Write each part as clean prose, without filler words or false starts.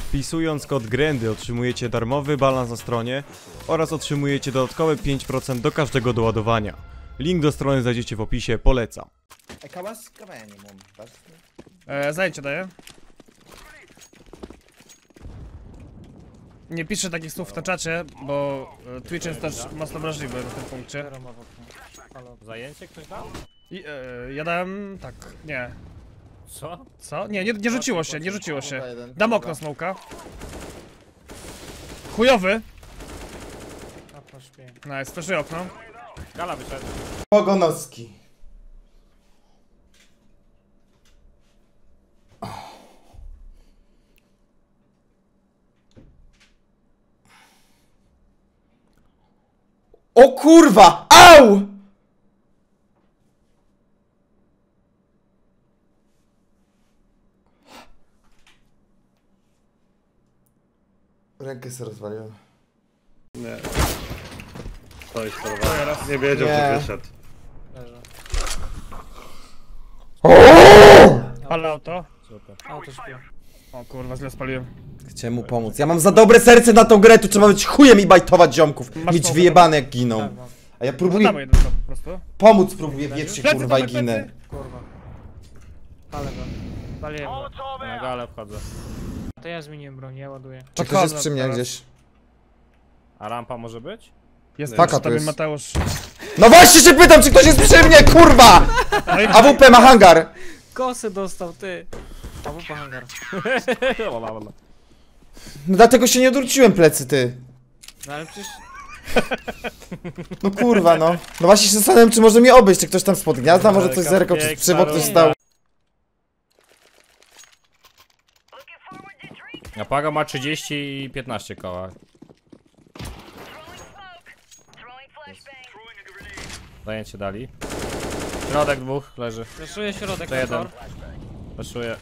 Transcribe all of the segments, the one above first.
Wpisując kod GRENDY otrzymujecie darmowy balans na stronie oraz otrzymujecie dodatkowe 5% do każdego doładowania. Link do strony znajdziecie w opisie, polecam. Zajęcie daję. Nie piszę takich słów na czacie, bo Twitch jest też mocno wrażliwy na tym punkcie. Zajęcie ktoś dał? I, ja dałem... tak, nie. Co? Co? Nie rzuciło się, nie rzuciło się. Dam okno smoka. Chujowy. Nice, speszuję okno. Gala wyszedł. Pogonowski. O kurwa! Au! Rękę sobie rozwaliłem. Nie. Stoi sterowany. Nie wiedział, że wyszedł. Ale auto. Super. Auto śpi. O kurwa, źle spaliłem. Chciałem mu pomóc. Ja mam za dobre serce na tą grę, tu trzeba być chujem i bajtować ziomków. Masz Mieć smoka, wyjebane jak giną. A ja Damy próbuję jeden po prostu. pomóc, próbuję wiecznie Plecy, kurwa i plecy, ginę. plecy. Kurwa. Ale go. Paliłem go. Na galę wchodzę. To ja zmieniłem broń, ja ładuję. Czy ktoś jest przy mnie teraz. gdzieś? A rampa może być? Jest Paka przy tu tobie jest. Mateusz. No właśnie się pytam, czy ktoś jest przy mnie, kurwa! No i AWP ma hangar. Kosy dostał, ty! A wupa hangar. No dlatego się nie odwróciłem plecy, ty. No ale przecież... No kurwa, no. No właśnie się zastanawiam, czy może mnie obejść, czy ktoś tam spod gniazda, może coś zerkał, czy z przybo ktoś stał. A Paga ma 30 i 15 koła. Zajęcie dali. Środek dwóch leży. Fleszuję środek, To jeden. tor. Wyszuję.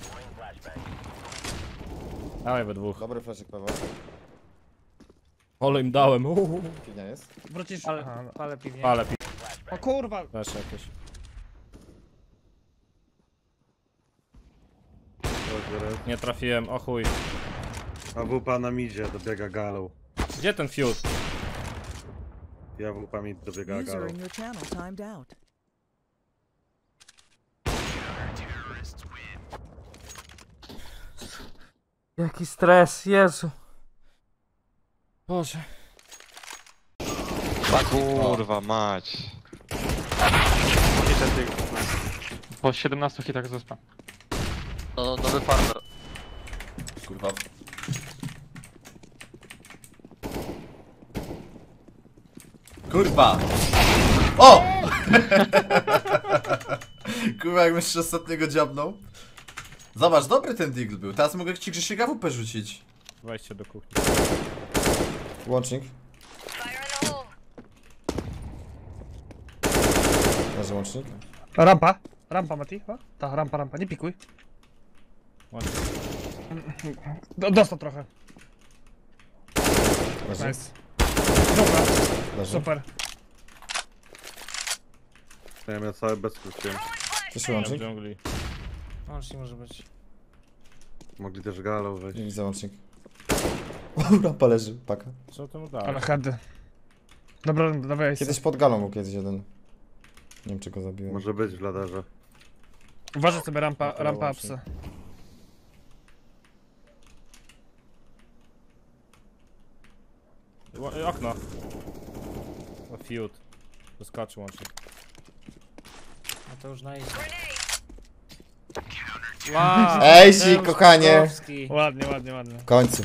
Dawaj we dwóch. Dobry flashek, Paweł. Ole im dałem. Piwnia jest. wrócisz. Ale, Aha, no. ale piwnie. Ale O kurwa. też jakieś. Nie trafiłem, o chuj. AWP nam idzie, dobiega galą. Gdzie ten fiut? I AWP mi dobiega galą. User in your channel timed out. Jaki stres, Jezu. Boże. Kurwa mać. Po 17 hitach zespa. To nowy farmer. Kurwa. Kurwa! O! Kurwa, jakbym jeszcze ostatniego dziabnął. Zobacz, dobry ten deal był. Teraz mogę ci Grzesiek AWP rzucić. Wejdźcie do kuchni. Łącznik. Leży łącznik. Rampa. Rampa, Mati. Ta, rampa. Nie pikuj. Łącznik. Dostał trochę. Leży. Nice. Dobra, Leży. super. Ja miałem cały bez skróciłem. Też W łącznik? dżungli. Łącznie może być. Mogli też galą wejść. Nie widzę łącznik. Rampa leży, paka. Co to mu Ale dało? heady. Dobra, dawaj. Kiedyś pod galą był kiedyś jeden. Nie wiem, czy go zabiłem. Może być w ladarze. Uważaj sobie rampa łącznie. apsy. Okno. O fiut. Wyskoczył łącznik. No to już na easy. Wow, Ejsi, Mateusz kochanie. Krakowski. Ładnie. W końcu.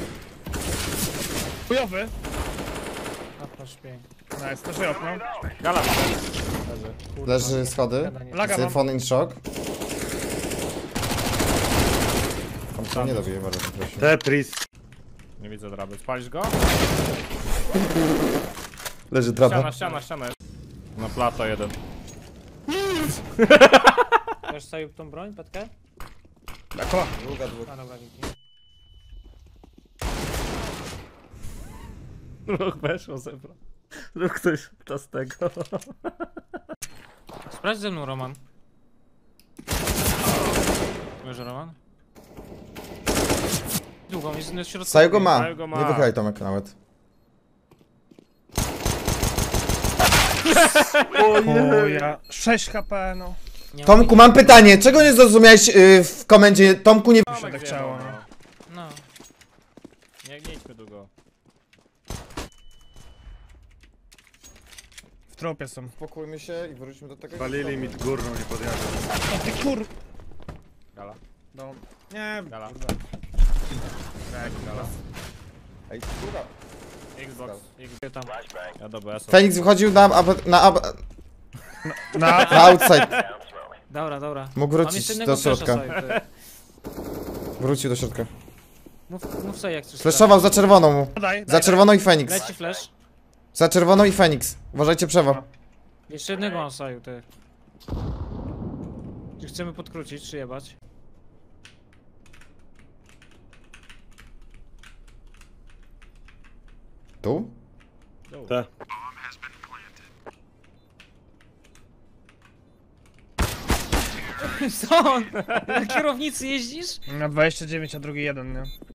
Chujowy. Okno śpi. Nice, speszuję okno. Gala. Leży schody. Gadanie. Laga mam. Syfon in shock. Tam się nie dobije bardzo, proszę. Tetris. Nie widzę draby. Spalisz go? Leży draba. Ściana. Na plato jeden. Chcesz sobie tą broń, petkę? Jako. A dobra, dzięki. Ruch weszło zebrał. Ruch ktoś to z tego. Sprawdź ze mną, Roman. Leży Roman? Długą, jest na środku. Saju go ma. Saju go ma. Nie wychylaj Tomek nawet. O ja. 6 HP, no. Nie ma Tomku, mam pytanie. Czego nie zrozumiałeś w komendzie? Tomku, nie... Mi się tak chciało, no. No. Nie idźmy długo. W tropie są. Spokójmy się i wróćmy do tego. Palili mi górną, nie podjadę. O ty kur... Gala. No. Nie, Gala. kurwa. Tak, Gala. Ej, kurwa. Xbox. Tam. Ja dobra, ja sobie. Feniks wychodził na Na... outside. Dobra. Mógł Mam wrócić jeszcze do innego flasha, środka. Saju, ty. Wrócił do środka. Mów Saju, jak chcesz. Flashował za czerwoną mu. Daj, Za czerwoną i Feniks. Leci flash. Za czerwoną i Feniks. Uważajcie przewo. Jeszcze jednego mam Saju, ty. Czy chcemy podkrócić, czy jebać? Tu? Tak. Co? Na kierownicy jeździsz? Na 29, a drugi 1, nie?